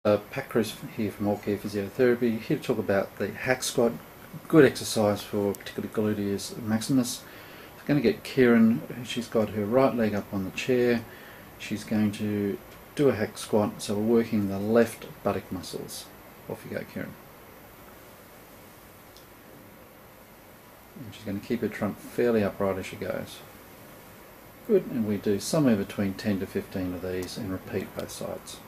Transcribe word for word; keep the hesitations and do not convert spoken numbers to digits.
Uh, Pat Cruz here from All Care Physiotherapy, here to talk about the hack squat. Good exercise for particularly gluteus maximus. I'm going to get Kieran, she's got her right leg up on the chair. She's going to do a hack squat, so we're working the left buttock muscles. Off you go, Kieran. And she's going to keep her trunk fairly upright as she goes. Good, and we do somewhere between ten to fifteen of these and repeat both sides.